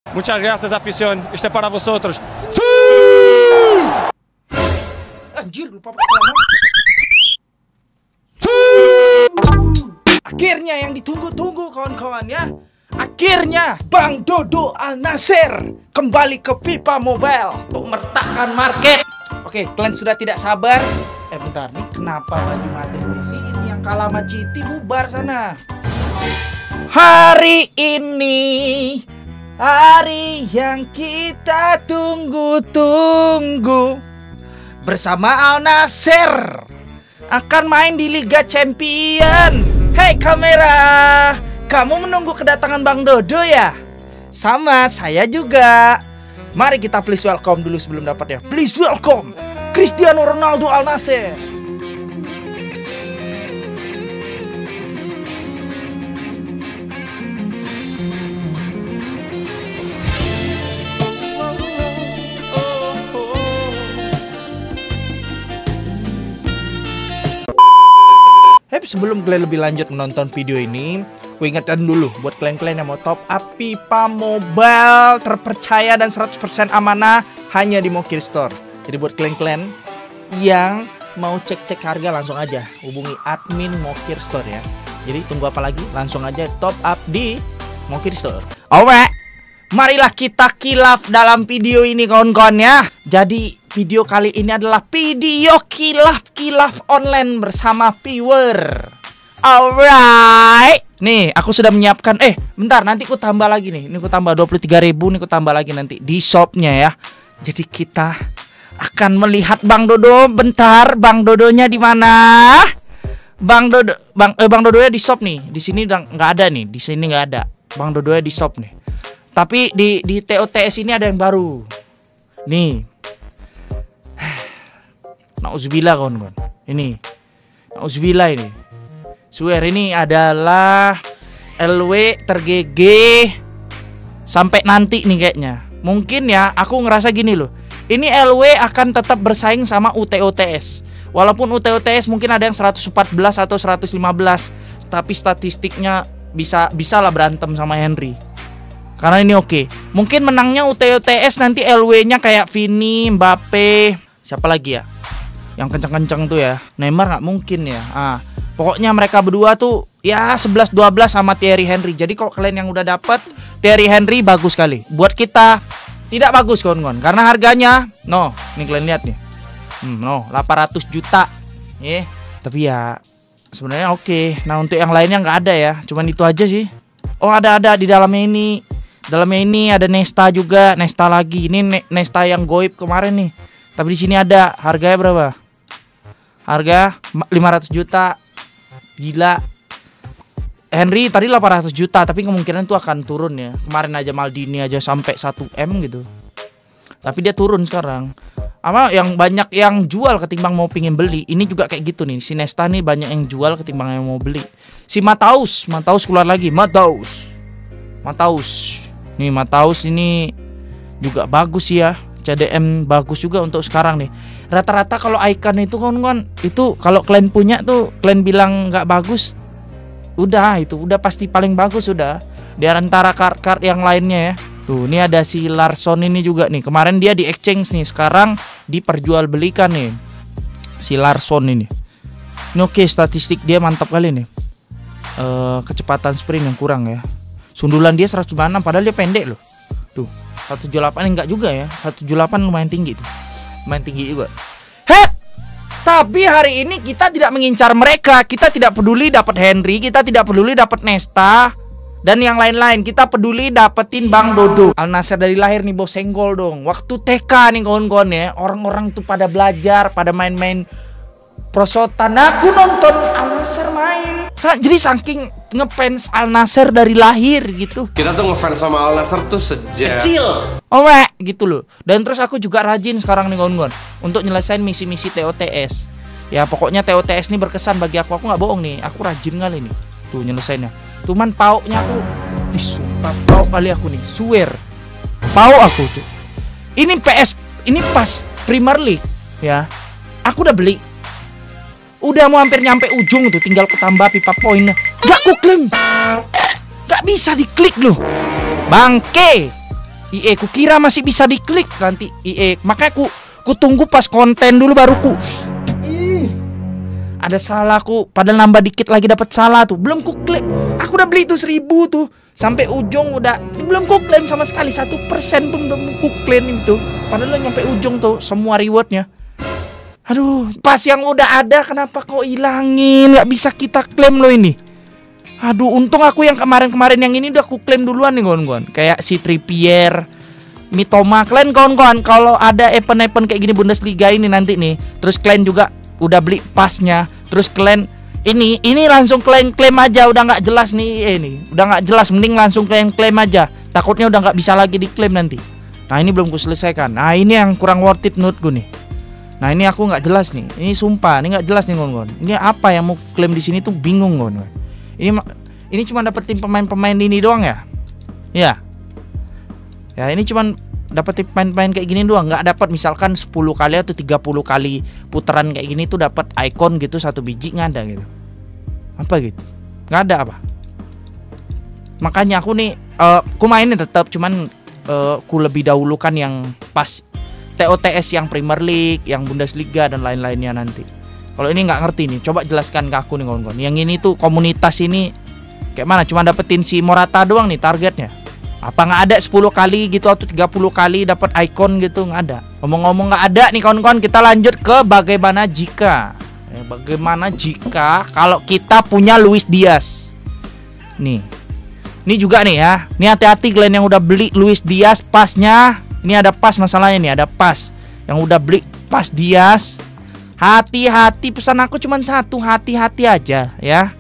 Muchas gracias, afición. Este es para vosotros. Anjir, lupa pakai celana. Akhirnya yang ditunggu-tunggu kawan-kawan ya. Akhirnya Bang Dodo Al Naser kembali ke Pipa Mobile untuk mertakan market. Oke, kalian sudah tidak sabar. Bentar nih, kenapa baju materi di sini? Yang kalah sama Citi bubar sana. Hari ini, hari yang kita tunggu-tunggu, bersama Al Naser akan main di Liga Champion. Hei kamera, kamu menunggu kedatangan Bang Dodo ya? Sama, saya juga. Mari kita please welcome dulu sebelum dapatnya. Please welcome Cristiano Ronaldo Al Naser. Sebelum kalian lebih lanjut menonton video ini, gue ingatkan dulu buat kalian-kalian yang mau top up Pipa Mobile terpercaya dan 100% amanah hanya di Mokir Store. Jadi buat kalian-kalian yang mau cek-cek harga langsung aja hubungi admin Mokir Store ya. Jadi tunggu apa lagi? Langsung aja top up di Mokir Store. Alright, marilah kita kilaf dalam video ini kawan-kawan ya. Jadi video kali ini adalah video kilaf online bersama viewer. Alright. Nih, aku sudah menyiapkan. Bentar, nanti aku tambah lagi nih. Ini aku tambah 23.000, nih aku tambah lagi nanti di shopnya ya. Jadi kita akan melihat Bang Dodo. Bentar, Bang Dodonya di mana? Bang Dodonya di shop nih. Di sini nggak ada nih. Di sini nggak ada. Bang Dodonya di shop nih. Tapi di TOTS ini ada yang baru. Nih. Nauzubillah kawan-kawan. Ini. Nauzubillah ini. Swear ini adalah LW tergege sampai nanti nih kayaknya. Mungkin ya aku ngerasa gini loh. Ini LW akan tetap bersaing sama UTOTS. Walaupun UTOTS mungkin ada yang 114 atau 115, tapi statistiknya bisa lah berantem sama Henry. Karena ini oke. Mungkin menangnya UTOTS nanti LW-nya kayak Vini, Mbappe, siapa lagi ya? Yang kencang-kencang tuh ya. Neymar nggak mungkin ya. Pokoknya mereka berdua tuh ya 11-12 sama Thierry Henry. Jadi kalau kalian yang udah dapet Thierry Henry bagus sekali. Buat kita tidak bagus kawan-kawan. Karena harganya nih kalian lihat nih. 800 juta. Tapi ya sebenarnya oke. Nah, untuk yang lainnya nggak ada ya. Cuman itu aja sih. Oh, ada di dalamnya ini. Dalamnya ini ada Nesta juga, Nesta lagi. Ini Nesta yang goib kemarin nih. Tapi di sini ada harganya berapa? Harga 500 juta. Gila. Henry tadi 800 juta, tapi kemungkinan itu akan turun ya. Kemarin aja Maldini aja sampai 1M gitu. Tapi dia turun sekarang. Apa yang banyak yang jual ketimbang mau pingin beli. Ini juga kayak gitu nih. Si Nesta nih banyak yang jual ketimbang yang mau beli. Si Mataus keluar lagi. Mataus. Nih Mataus ini juga bagus ya. CDM bagus juga untuk sekarang nih. Rata-rata kalau icon itu kawan-kawan, itu kalau kalian punya tuh kalian bilang nggak bagus, udah pasti paling bagus sudah. Di antara kart-kart yang lainnya ya. Tuh, ini ada si Larsson ini juga nih. Kemarin dia di exchange nih, sekarang diperjualbelikan nih. Si Larsson ini. Ini oke, statistik dia mantap kali nih. Kecepatan sprint yang kurang ya. Sundulan dia 196 padahal dia pendek loh. Tuh, 178 enggak juga ya. 178 lumayan tinggi tuh. Lumayan tinggi juga. Tapi hari ini kita tidak mengincar mereka. Kita tidak peduli dapat Henry, kita tidak peduli dapat Nesta dan yang lain-lain. Kita peduli dapetin Bang Dodo. Al Naser dari lahir nih bos, senggol dong. Waktu TK nih kawan-kawan ya. Orang-orang tuh pada belajar, pada main-main prosotan. Aku nonton Al Naser main. Jadi saking ngefans Al Naser dari lahir gitu. Kita tuh ngefans sama Al Naser tuh sejak kecil. Gitu loh. Dan terus aku juga rajin sekarang nih kawan-kawan untuk nyelesain misi-misi TOTS. Ya pokoknya TOTS ini berkesan bagi aku. Aku nggak bohong nih. Aku rajin kali nih. Tuh nyelesainnya. Cuman pauknya aku sumpah pauk kali aku nih. Swear. Pauk aku tuh. Ini pas Premier League ya. Aku udah beli. Udah mau hampir nyampe ujung tuh, tinggal ketambah pipa poinnya. Gak ku klaim. Gak bisa diklik loh. Bangke. IE ku kira masih bisa diklik nanti IE. Makanya ku tunggu pas konten dulu baru ku. Ada salah ku, padahal nambah dikit lagi dapat salah tuh. Belum ku klik. Aku udah beli tuh 1000 tuh. Sampai ujung udah belum ku klaim sama sekali 1% pun belum ku klaim itu. Padahal nyampe ujung tuh semua rewardnya. Aduh, pas yang udah ada kenapa kau hilangin? Gak bisa kita klaim loh ini. Aduh, untung aku yang kemarin-kemarin yang ini udah aku klaim duluan nih kawan-kawan. Kayak si Trippier, Mitoma. Kalian kawan-kawan kalau ada event-event kayak gini Bundesliga ini nanti nih, terus kalian juga udah beli pasnya, terus kalian ini langsung klaim aja, udah nggak jelas nih ini, udah nggak jelas, mending langsung klaim aja. Takutnya udah nggak bisa lagi diklaim nanti. Nah ini belum ku selesaikan. Nah ini yang kurang worth it menurutku nih. Nah ini aku nggak jelas nih. Ini sumpah, ini nggak jelas nih kawan-kawan. Ini apa yang mau klaim di sini tuh bingung kawan-kawan. Ini cuma dapetin pemain-pemain ini doang ya? Ya. Ya ini cuma dapetin pemain-pemain kayak gini doang, nggak dapat misalkan 10 kali atau 30 kali putaran kayak gini tuh dapat icon gitu 1 biji, nggak ada gitu. Apa gitu? Nggak ada apa? Makanya aku nih ku mainin tetap, cuman ku lebih dahulukan yang pas TOTS yang Premier League, yang Bundesliga dan lain-lainnya nanti. Kalau ini nggak ngerti nih, coba jelaskan ke aku nih kawan-kawan. Yang ini tuh komunitas ini kayak mana? Cuma dapetin si Morata doang nih targetnya. Apa nggak ada 10 kali gitu atau 30 kali dapat icon gitu? Nggak ada. Ngomong-ngomong nggak ada nih kawan-kawan, kita lanjut ke bagaimana jika. Bagaimana jika kalau kita punya Luis Diaz. Nih. Ini juga nih ya. Ini hati-hati kalian yang udah beli Luis Diaz pasnya. Ini ada pas masalahnya nih, ada pas. Yang udah beli pas Diaz. Hati-hati, pesan aku cuma satu, hati-hati aja ya.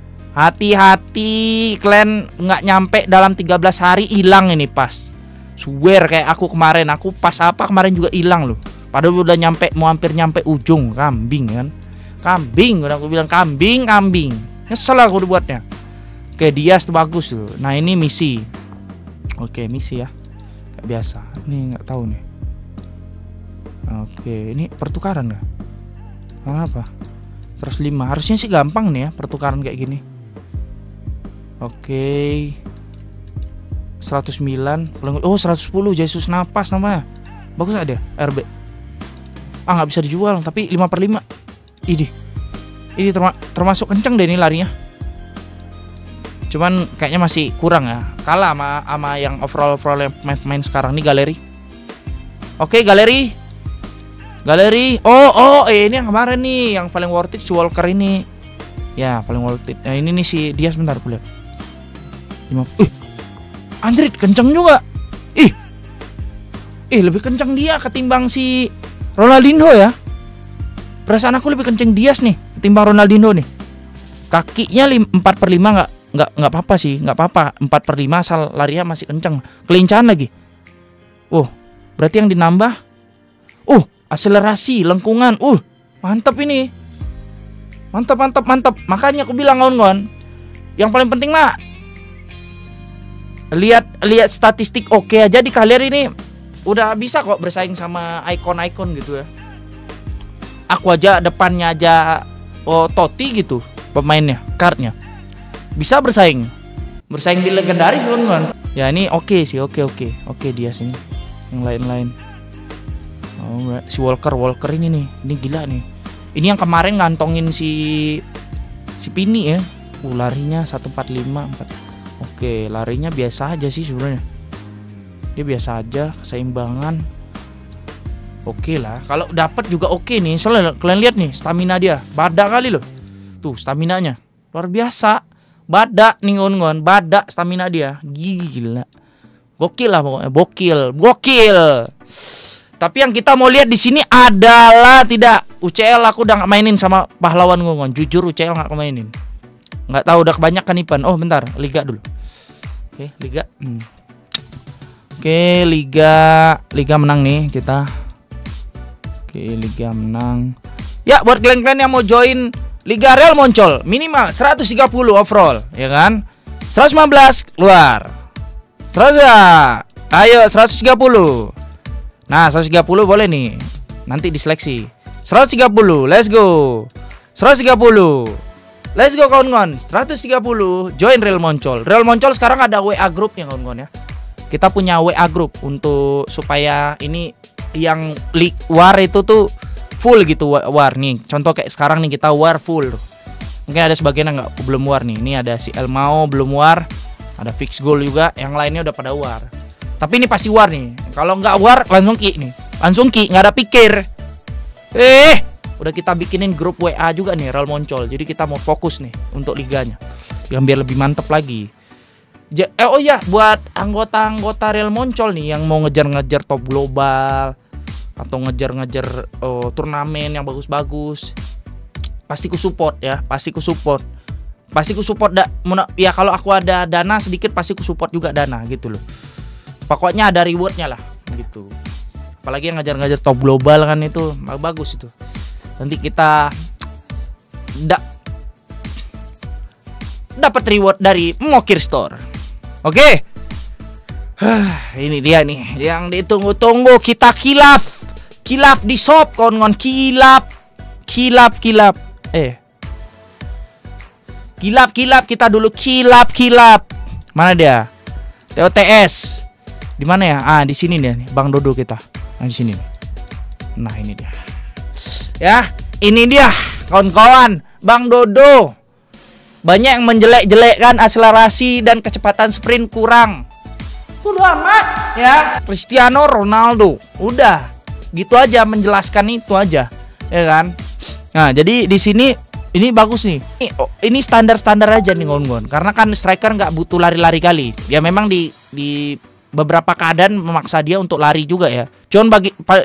Hati-hati, kalian nggak nyampe dalam 13 hari hilang ini pas. Swear kayak aku kemarin, aku pas apa kemarin juga hilang loh. Padahal udah nyampe, mau hampir nyampe ujung. Kambing kan. Kambing, udah aku bilang kambing. Nyesel aku dibuatnya. Oke, Diaz tuh bagus tuh. Nah ini misi. Oke, misi ya. Kayak biasa. Ini nggak tahu nih. Oke, ini pertukaran nggak? Apa? 105. Harusnya sih gampang nih ya pertukaran kayak gini. Oke. 109. Oh 110 Jesus Napas namanya. Bagus gak dia? RB. Ah nggak bisa dijual, tapi 5/5. Ini termasuk kenceng deh ini larinya. Cuman kayaknya masih kurang ya. Kalah sama yang overall yang main sekarang nih galeri. Oke, galeri. Ini yang kemarin nih, yang paling worth it si Walker ini. Ya, paling worth it. Nah, ini nih si Diaz, bentar aku lihat. Anjrit, kenceng juga. Lebih kenceng dia ketimbang si Ronaldinho ya. Perasaan aku lebih kenceng Diaz nih ketimbang Ronaldinho nih. Kakinya 4/5 nggak apa-apa sih, nggak apa-apa. 4/5 asal larinya masih kenceng. Kelincahan lagi. Berarti yang dinambah. Akselerasi, lengkungan. Mantap ini. Mantap. Makanya aku bilang kawan-kawan, yang paling penting mah lihat statistik oke aja di kalian ini udah bisa kok bersaing sama icon-icon gitu ya. Aku aja depannya aja Totti gitu pemainnya, cardnya. Bisa bersaing di legendaris kawan-kawan. Ya ini oke sih, oke dia sini. Yang lain-lain. Si Walker ini nih, ini gila nih. Ini yang kemarin ngantongin si Pini ya. Larinya 145. Oke, larinya biasa aja sih sebenarnya. Dia biasa aja, keseimbangan. Oke lah. Kalau dapat juga oke nih. Soalnya kalian lihat nih, stamina dia. Badak kali loh. Tuh, staminanya. Luar biasa. Badak nih kawan-kawan, badak stamina dia. Gila. Gokil lah pokoknya, gokil. Tapi yang kita mau lihat di sini adalah tidak UCL. Aku udah nggak mainin sama pahlawan kawan. Jujur UCL nggak mainin. Nggak tahu udah kebanyakan Ipan. Bentar, Liga dulu. Oke, Liga. Oke, Liga menang nih kita. Oke, Liga menang. Ya, buat kalian-kalian yang mau join Liga Real Moncol, minimal 130 overall, ya kan? 115 keluar. 100. Ayo 130. Nah, 130 boleh nih. Nanti diseleksi. 130, let's go. 130. Let's go kawan-kawan. 130 join Real Moncol. Real Moncol sekarang ada WA grupnya kawan-kawan ya. kita punya WA group untuk supaya ini yang league war itu tuh full gitu war nih. Contoh kayak sekarang nih kita war full. Mungkin ada sebagian yang belum war nih. Ini ada si Elmao belum war, ada fix goal juga, yang lainnya udah pada war. Tapi ini pasti war nih. Kalau nggak war langsung ki nih, langsung ki, nggak ada pikir. Udah kita bikinin grup WA juga nih Real Moncol. Jadi kita mau fokus nih untuk liganya, yang biar lebih mantep lagi. Oh ya, buat anggota-anggota Real Moncol nih yang mau ngejar-ngejar top global atau ngejar-ngejar turnamen yang bagus-bagus, pasti ku support ya, pasti ku support ya. Kalau aku ada dana sedikit pasti ku support juga dana gitu loh. Pokoknya ada rewardnya lah gitu. Apalagi yang ngejar-ngejar top global kan itu bagus itu. Nanti kita dapat reward dari Mokir Store. Oke. Ini dia nih yang ditunggu-tunggu, kita kilaf di shop kawan-kawan. Kilap kita dulu kilap. Mana dia? TOTS. Di mana ya? Di sini dia nih, Bang Dodo kita. Di sini nih. Nah, ini dia. Ya, ini dia kawan-kawan, Bang Dodo. Banyak yang menjelek-jelekkan akselerasi dan kecepatan sprint kurang. Bodo amat ya. Cristiano Ronaldo. Udah, gitu aja menjelaskan itu aja, ya kan? Nah, jadi di sini ini bagus nih. Ini standar-standar aja nih kawan-kawan. Karena kan striker nggak butuh lari-lari kali. Ya memang di beberapa keadaan memaksa dia untuk lari juga ya. Cuman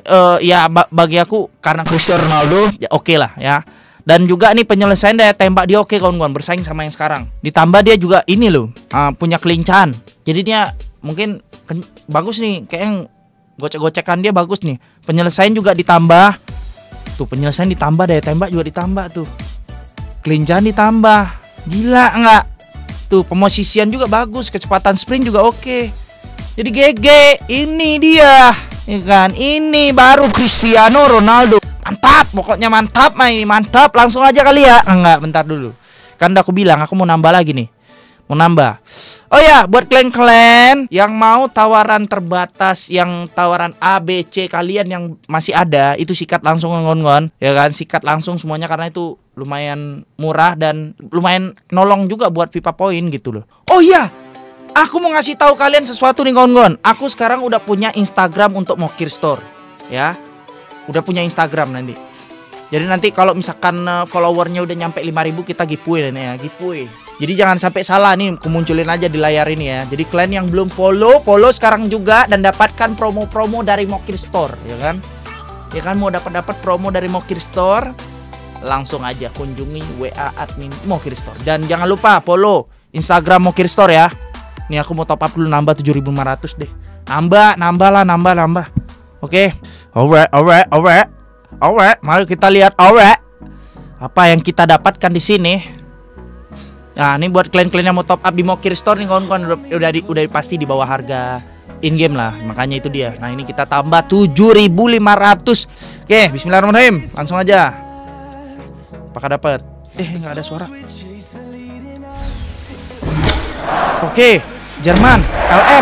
bagi aku karena Cristiano Ronaldo ya oke lah ya. Dan juga nih penyelesaian daya tembak dia oke kawan-kawan, bersaing sama yang sekarang. Ditambah dia juga ini loh, punya kelincahan. Jadi dia mungkin bagus nih, kayak yang gocek-gocekan dia bagus nih. Penyelesaian juga ditambah. Tuh penyelesaian ditambah, daya tembak juga ditambah tuh. Kelincahan ditambah. Gila nggak? Tuh pemosisian juga bagus, kecepatan sprint juga oke. Jadi GG, ini dia. Ya kan? Ini baru Cristiano Ronaldo. Mantap, pokoknya mantap, mantap. Langsung aja kali ya. Enggak, bentar dulu. Kan udah aku bilang aku mau nambah lagi nih. Mau nambah. Oh ya, buat klan-klan yang mau tawaran terbatas, yang tawaran A, B, C kalian yang masih ada, itu sikat langsung ngon-ngon, ya kan? Sikat langsung semuanya karena itu lumayan murah dan lumayan nolong juga buat FIFA Point gitu loh. Oh iya, aku mau ngasih tahu kalian sesuatu nih ngon-ngon. Aku sekarang udah punya Instagram untuk Mokir Store, ya. Udah punya Instagram nanti. Jadi nanti kalau misalkan followernya udah nyampe 5.000 kita giveaway ya, giveaway. Jadi jangan sampai salah nih, kumunculin aja di layar ini ya. Jadi kalian yang belum follow sekarang juga dan dapatkan promo-promo dari Mokir Store, ya kan? Ya kan, mau dapat promo dari Mokir Store, langsung aja kunjungi WA admin Mokir Store. Dan jangan lupa follow Instagram Mokir Store ya. Nih aku mau top up dulu, nambah 7.500 deh. Nambah. Oke. Alright. Mari kita lihat apa yang kita dapatkan di sini. Nah, ini buat kalian-kalian yang mau top up di Mokir Store nih kawan-kawan, udah pasti di bawah harga in game lah. Makanya itu dia. Nah, ini kita tambah 7.500. Oke, bismillahirrahmanirrahim. Langsung aja. Apakah dapat? Nggak ada suara. Oke, Jerman, LM.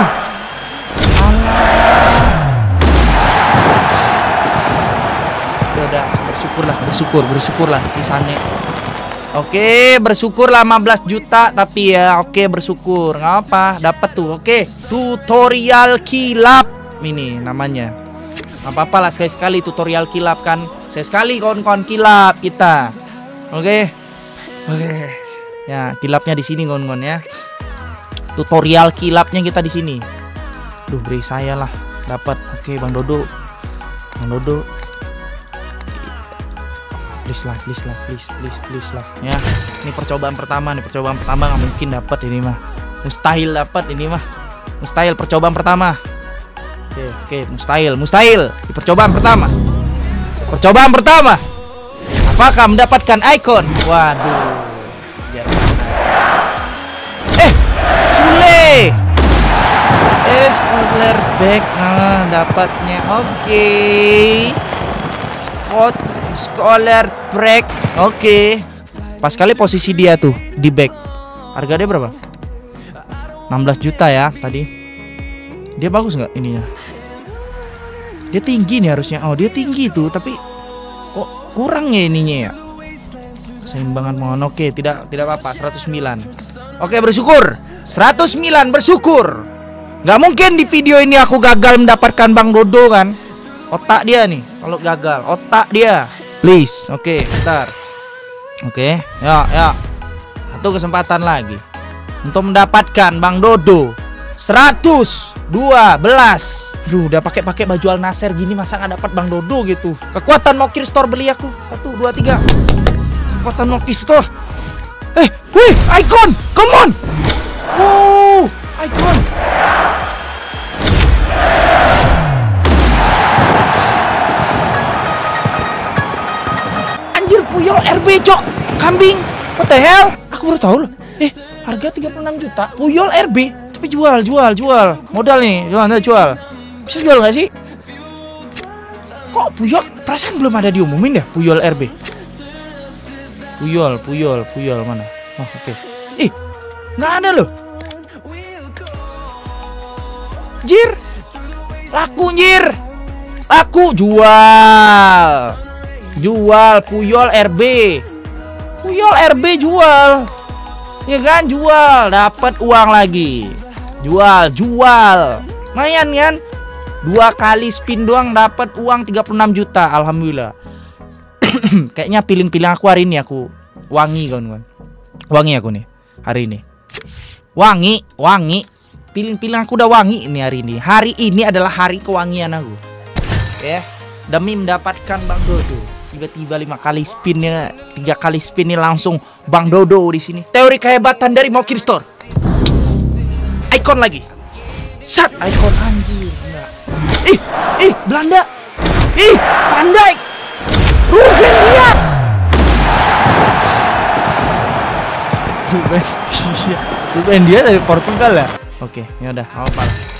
Udah bersyukurlah sisanya. Oke, bersyukurlah 15 juta tapi ya oke bersyukur. Nggak apa, dapat tuh. Oke, tutorial kilap ini namanya. Nggak apa-apa lah sekali-sekali tutorial kilap kan. Sekali kawan-kawan kilap kita. Oke. Ya, kilapnya di sini kawan-kawan ya. Tutorial kilapnya kita di sini. Duh, beri saya lah dapat. Oke, Bang Dodo. Please lah ya. Ini percobaan pertama nggak mungkin dapat ini mah. Mustahil dapat ini mah. Mustahil percobaan pertama. Oke, mustahil. Di percobaan pertama. Apakah mendapatkan icon? Waduh. Sule. Scholar back. Dapatnya. Oke. Scholar break. Oke. Pas kali posisi dia tuh di back. Harga dia berapa? 16 juta ya tadi. Dia bagus nggak ininya? Dia tinggi nih harusnya. Oh, dia tinggi tuh, tapi kok kurang ya ininya ya? Keseimbangan mohon. Oke, tidak apa-apa. 109. Oke, bersyukur. 109 bersyukur. Nggak mungkin di video ini aku gagal mendapatkan Bang Dodo kan? Otak dia nih. Kalau gagal, otak dia. Please. Oke, bentar. Oke, ya. Satu kesempatan lagi untuk mendapatkan Bang Dodo. 112. Duh, udah pakai baju Al Nassr gini masa nggak dapat Bang Dodo gitu. Kekuatan Mokir Store beli aku. 1 2 3. Kekuatan Mokir Store. Wih, Icon. Come on. Icon. Anjir, Puyol RB, cok. Kambing. What the hell? Aku baru tahu loh. Harga 36 juta. Puyol RB. Tapi jual. Modal nih, jual. Bisa jual nggak sih? Kok Puyol? Perasaan belum ada diumumin ya Puyol RB. Puyol mana? Oh, oke. Nggak ada loh. Jir. Laku jual Puyol RB. Jual. Ya kan, jual, dapat uang lagi. Jual. Lumayan kan? 2 kali spin doang dapat uang 36 juta. Alhamdulillah. Kayaknya piling aku hari ini aku wangi kawan-kawan. Wangi aku nih hari ini. Wangi. Piling aku udah wangi ini hari ini. Hari ini adalah hari kewangian aku. Ya, demi mendapatkan Bang Dodo. Tiba-tiba 5 kali spinnya, 3 kali spin ini langsung Bang Dodo di sini. Teori kehebatan dari Mokir Store. Icon lagi. Sat, Icon anjir. Enggak. Belanda. Van Dijk. Ruben Dias. Ruben Dias dari Portugal ya. Oke, ya udah, apa?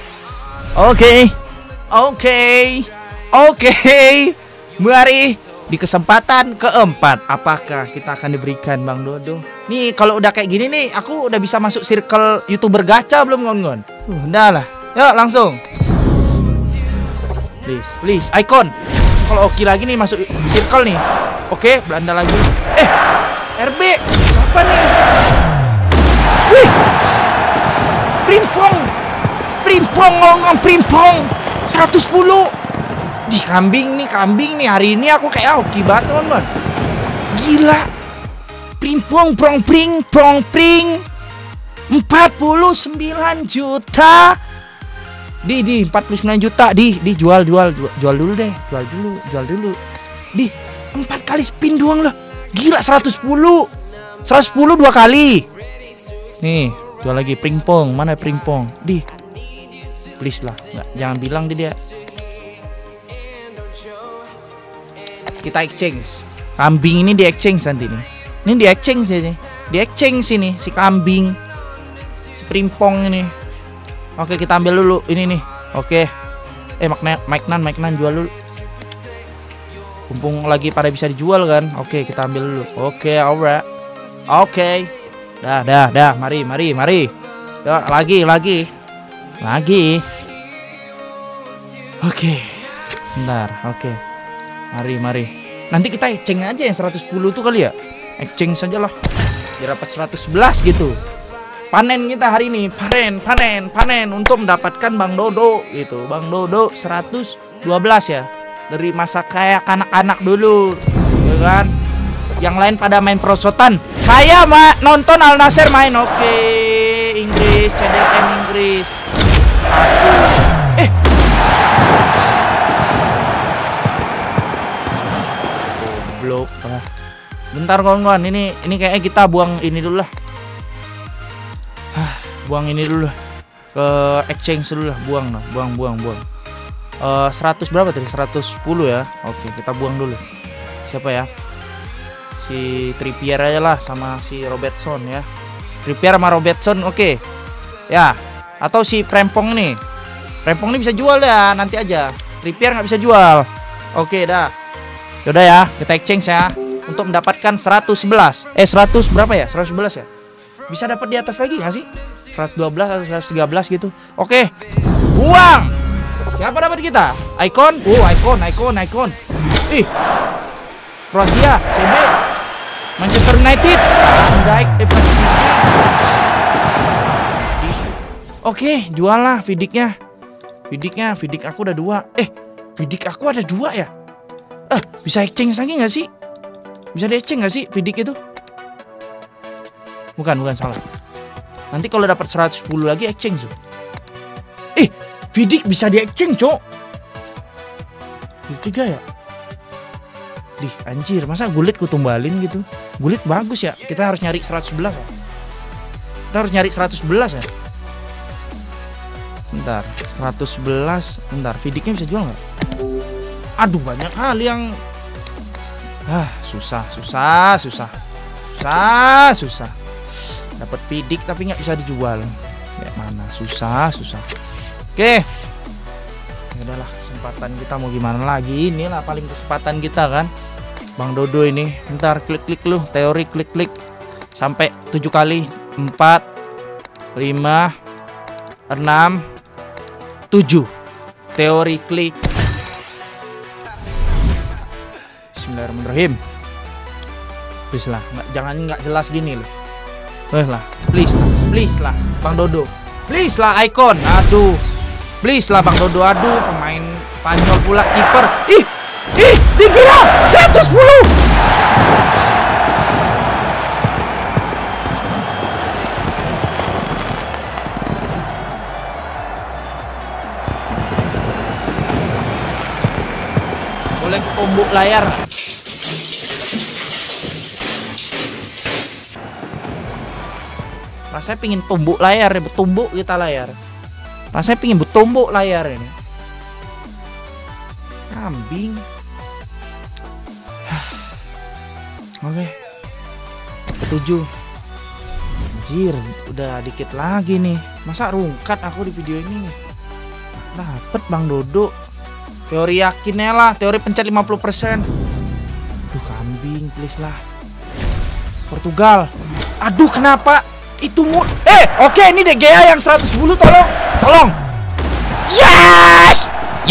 Oke. Mari di kesempatan keempat, apakah kita akan diberikan Bang Dodo? Nih, kalau udah kayak gini nih, aku udah bisa masuk circle YouTuber gacha belum, kawan-kawan? Udah lah. Yuk, langsung. Please, Icon. Kalau Oki lagi nih masuk circle nih. Oke, Belanda lagi. RB. Siapa nih? Wih. Primpong. 110. Di kambing nih hari ini aku kayak Oki banget, teman-teman. Gila. Primpong prong pring 49 juta. Di 49 juta jual dulu deh. Jual dulu. Di 4 kali spin doang lah. Gila, 110 2 kali. Nih, jual lagi Primpong. Mana Primpong? Please lah, jangan bilang dia. Kita exchange. Kambing ini di exchange nanti nih. Ini di exchange aja. Di exchange sini si kambing. Si Primpong ini. Oke, kita ambil dulu ini nih. Oke. Mike Nan jual dulu. Mumpung lagi pada bisa dijual kan. Oke, kita ambil dulu. Oke, alright. Oke. Dah. Mari. Ya, lagi. Oke. Bentar. Oke. Mari. Nanti kita exchange aja yang 110 tuh kali ya. Exchange saja lah. Biar dapat 111 gitu. Panen kita hari ini, panen untuk mendapatkan Bang Dodo gitu. Bang Dodo 112 ya. Dari masa kayak anak-anak dulu, ya kan? Yang lain pada main prosotan. Saya nonton Al Nassr main. Oke, Inggris, CDM Inggris. Goblok. Bentar kawan-kawan, ini kayaknya kita buang ini dulu lah. Buang ini dulu lah. Ke exchange dulu lah, buang. 100 berapa tadi? 110 ya. Oke, kita buang dulu. Siapa ya? Si Trippier aja lah sama si Robertson ya. Trippier sama Robertson, oke. Ya, atau si Prempong nih. Prempong ini bisa jual ya, nanti aja. Trippier nggak bisa jual. Oke, dah. Yaudah ya, kita exchange ya. Untuk mendapatkan 111. 100 berapa ya? 111 ya? Bisa dapat di atas lagi nggak sih? 112 atau 113 gitu. Oke. Buang. Siapa dapat kita? Icon. Oh, Icon. Ih. Kroasia, CB. Manchester United. Van Dijk, Oke, jual lah Vidiknya. Vidik aku udah 2. Vidik aku ada 2 ya? Bisa exchange lagi nggak sih? Bisa di exchange nggak sih Vidik itu? Bukan salah. Nanti kalau dapat 110 lagi exchange tuh. Vidik bisa di exchange, Cok. Vidik 3 ya? Anjir, masa Gullit ku tumbalin gitu? Gullit bagus ya. Kita harus nyari 111 ya. Kita harus nyari 111 ya. Bentar, 111. Bentar, Vidiknya bisa jual nggak? Aduh, banyak hal yang susah. Dapat Vidik tapi nggak bisa dijual. Kayak mana? Susah. Oke. Ya udahlah, kesempatan kita mau gimana lagi? Inilah paling kesempatan kita kan. Bang Dodo ini. Bentar, klik lu. Teori klik. Sampai 7 kali. 4 5 6 7. Teori klik. Bismillahirrahmanirrahim. Please lah, jangan jelas gini loh. Please lah, Bang Dodo. Please lah, Icon. Aduh. Please lah, Bang Dodo. Aduh, pemain Spanyol pula, kiper. Di gila 110. Boleh tumbuk layar. Rasanya pingin tumbuk layar, bertumbuk kita layar. Rasanya pingin bertumbuk layar ini. Kambing. Oke. 7. Anjir, udah dikit lagi nih. Masa rungkat aku di video ini nih. Dapet Bang Dodo. Teori yakinnya lah, teori pencet 50%. Aduh, kambing, please lah. Portugal. Aduh, kenapa? Itu oke, ini De Gea yang 110, tolong. Yes.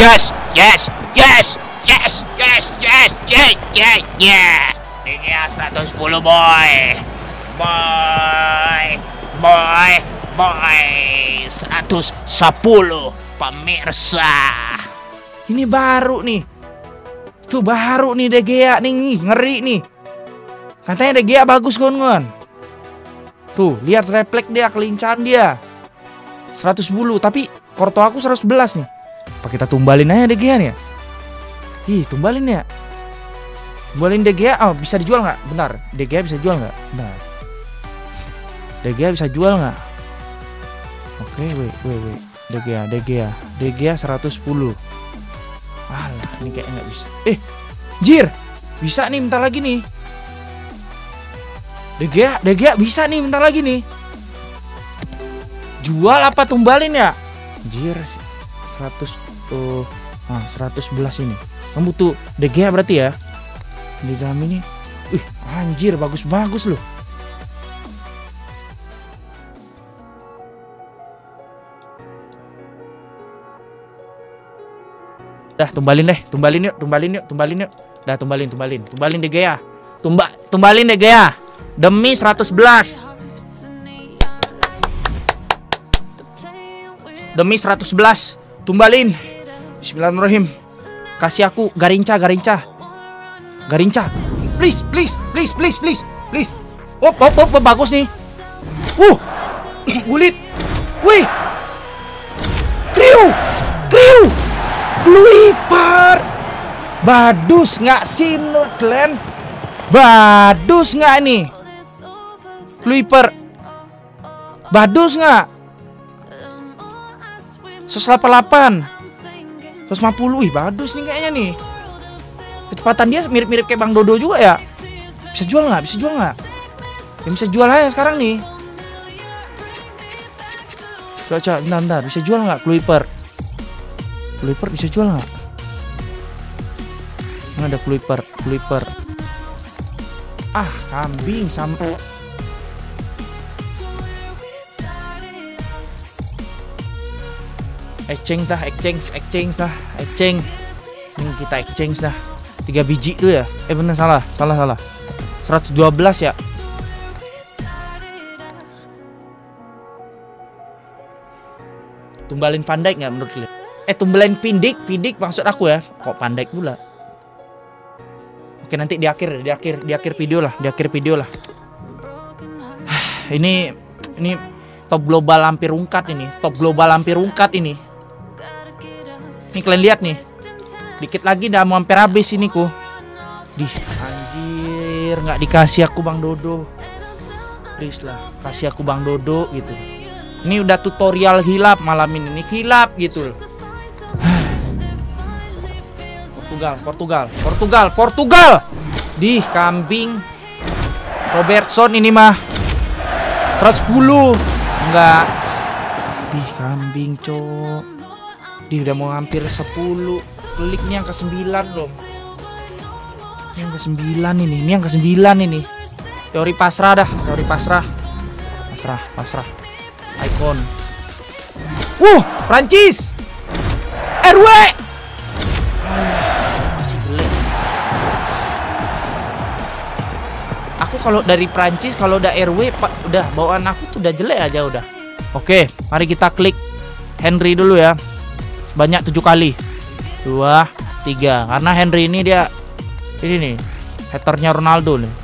De Gea 110, boy. 110 pemirsa. Ini baru nih. Tuh baru nih De Gea nih, ngeri nih. Katanya De Gea bagus kawan. Tuh, lihat refleks dia, kelincahan dia. 110, tapi korto aku 111 nih. Apa kita tumbalin aja De Gea nih ya? Tumbalin ya. Tumbalin De Gea, bisa dijual nggak? Bentar, De Gea bisa jual nggak? Bentar. De Gea bisa jual nggak? Oke, wait. De Gea 110. Alah, ini kayaknya nggak bisa. Jir, bisa nih bentar lagi nih. De Gea bisa nih bentar lagi nih. Jual apa tumbalin ya? Jir, 111 ini. Kamu butuh De Gea berarti ya? Di dalam ini. Anjir, bagus loh. Dah, tumbalin yuk. Dah, tumbalin De Gea. Tumbalin De Gea. Demi 111. Demi 111. Tumbalin. Bismillahirrahmanirrahim. Kasih aku Garinca. Please. Hop, bagus nih. Gullit. Wih. Kriu. Kluivert. Badus nggak sih menurut kalian? Badus nggak nih? Kluivert. Badus nggak? 188, 150. Badus nih kayaknya nih. Kecepatan dia mirip-mirip kayak Bang Dodo juga ya. Bisa jual nggak? Ya, bisa jual aja sekarang nih. Coba, bentar. Bisa jual nggak Kluivert bisa jual nggak? Mana ada Kluivert? Kambing sampai. Exchange dah. Ini kita exchange dah. 3 biji tuh ya. Bener, salah. 112 ya. Tumbalin Van Dijk nggak menurut kalian? Tumbalin Pindik maksud aku ya. Kok Van Dijk pula? Oke, nanti di akhir video lah. Ini top global hampir ungkat ini. Nih kalian lihat nih. Dikit lagi udah mau hampir habis ini ku. Anjir, nggak dikasih aku Bang Dodo. Please lah, kasih aku Bang Dodo gitu. Ini udah tutorial hilap malam ini. Hilap gitu loh. Portugal. Kambing. Robertson ini mah 110. Enggak. Kambing, cok. Udah mau hampir 10. Kliknya yang ke-9 dong. Yang ke-9 ini. Ini yang ke-9 ini. Teori pasrah dah. Pasrah. Icon. Prancis. RW. Masih jelek. Aku kalau dari Prancis kalau udah RW udah bawaan aku tuh udah jelek aja udah. Oke, mari kita klik Henry dulu ya. Banyak 7 kali. 2, 3. Karena Henry ini dia ini nih, haternya Ronaldo nih.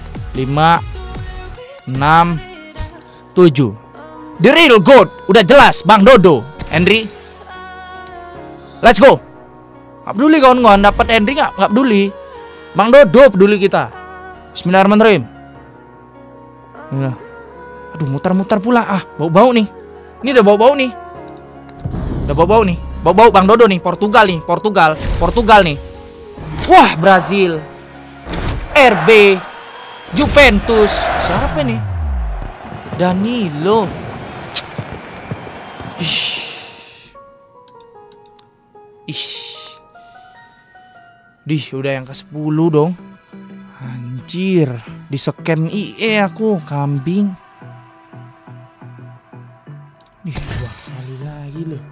5, 6, 7. The real goat. Udah jelas Bang Dodo. Henry. Let's go. Gak peduli kawan-kawan dapat Henry gak peduli. Bang Dodo peduli kita. Bismillahirrahmanirrahim. Ya. Aduh, mutar-mutar pula. Bau-bau nih. Ini udah bau-bau nih. Bau-bau Bang Dodo nih. Portugal nih. Wah, Brazil. RB. Juventus. Siapa nih? Danilo. Udah yang ke-10 dong. Anjir, di scam IE aku kambing. 2 kali lagi loh.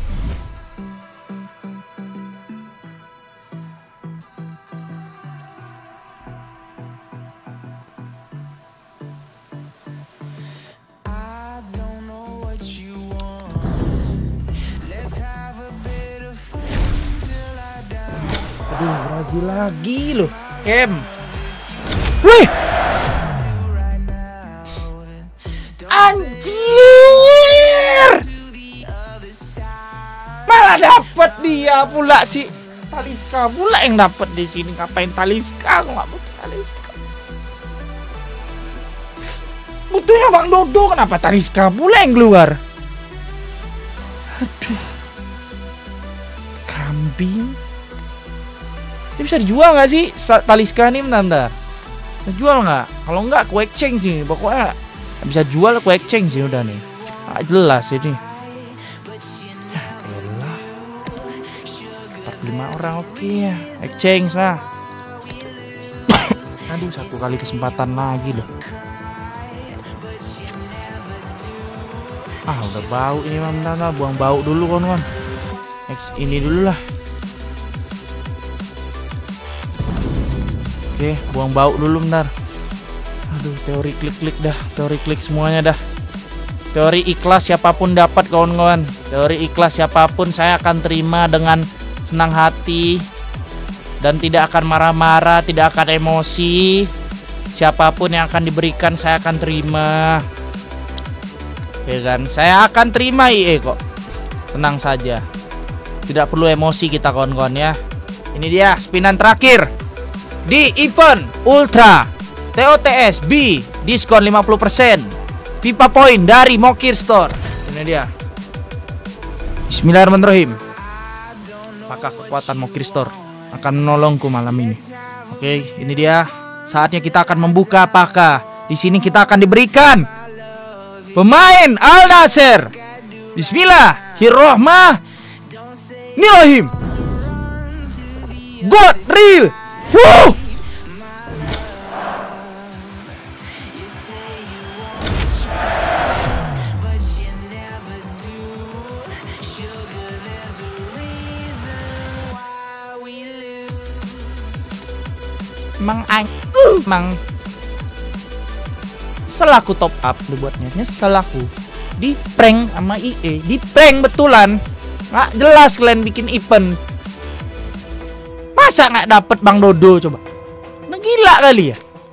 Aduh, Brazil lagi loh. Kem. Wih. Anjir. Malah dapat dia pula si Talisca pula yang dapat di sini. Ngapain Talisca? Aku nggak butuh Talisca. Butuhnya Bang Dodo, kenapa Talisca pula yang keluar? Aduh. Kambing. Ini bisa dijual nggak sih Talisca nih, bentar? Bisa jual nggak? Kalau nggak, aku exchange sih. Pokoknya bisa jual, aku exchange sih udah nih. Jelas ini. Ya elah. 45 orang oke ya. Exchange lah. Aduh, 1 kali kesempatan lagi loh. Udah bau ini mah, bentar. Buang bau dulu kawan-kawan. Ini dulu lah. Oke, buang bau dulu bentar. Aduh, teori klik dah. Teori klik semuanya dah. Teori ikhlas siapapun dapat kawan-kawan. Teori ikhlas siapapun saya akan terima dengan senang hati. Dan tidak akan marah-marah, tidak akan emosi. Siapapun yang akan diberikan saya akan terima. Ya kan? Saya akan terima IE kok. Tenang saja. Tidak perlu emosi kita kawan-kawan ya. Ini dia spinan terakhir. Di event Ultra TOTS B diskon 50%. FIFA Point dari Mokir Store. Ini dia. Bismillahirrahmanirrahim. Apakah kekuatan Mokir Store akan menolongku malam ini? Oke, ini dia. Saatnya kita akan membuka apakah di sini kita akan diberikan pemain Al Nassr. Bismillahirrahmanirrahim. God real. Woo! Emang selaku top up dibuatnya, selaku di prank sama IE, di prank betulan. Nggak jelas kalian bikin event. Masa nggak dapet Bang Dodo coba? Nah, gila kali ya.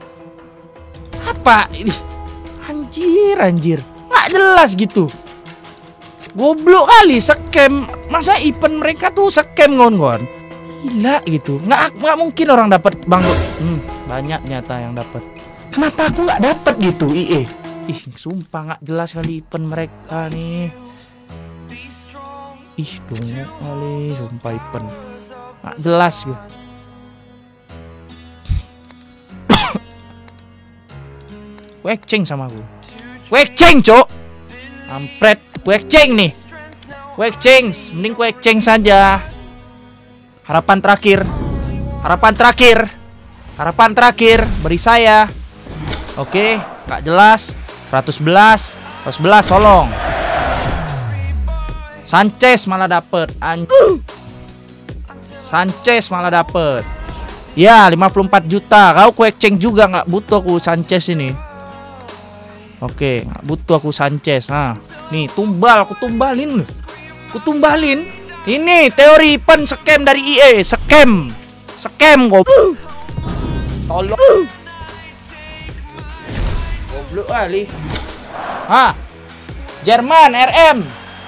Apa ini? Anjir. Nggak jelas gitu. Goblok kali, scam. Masa event mereka tuh scam kawan-kawan? Gila gitu. Nggak mungkin orang dapat Bang Dodo. Banyak nyata yang dapat. Kenapa aku nggak dapat gitu IE? Ih, sumpah nggak jelas kali event mereka nih. Ih, dongok kali, sumpah event nggak jelas gitu. Kueceng sama aku. Kueceng, Cok. Ampret, kueceng nih. Kueceng, mending kueceng saja. Harapan terakhir beri saya. Oke, nggak jelas. 111 tolong. Sanchez malah dapet. Sanchez malah dapet. Ya, 54 juta. Kau kueceng juga nggak butuh aku Sanchez ini. Oke, nggak butuh aku Sanchez. Nah, nih aku tumbalin. Ini teori pen scam dari IE. Scam kok. Tolong. Goblok kali. Jerman RM.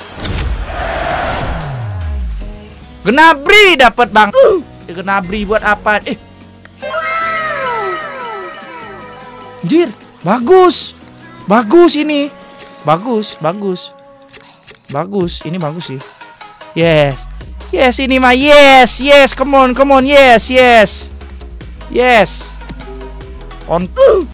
Gnabry dapat Bang. Gnabry buat apa? Anjir, bagus ini. Bagus. Ini bagus sih. Yes, ini mah yes. Come on. Yes.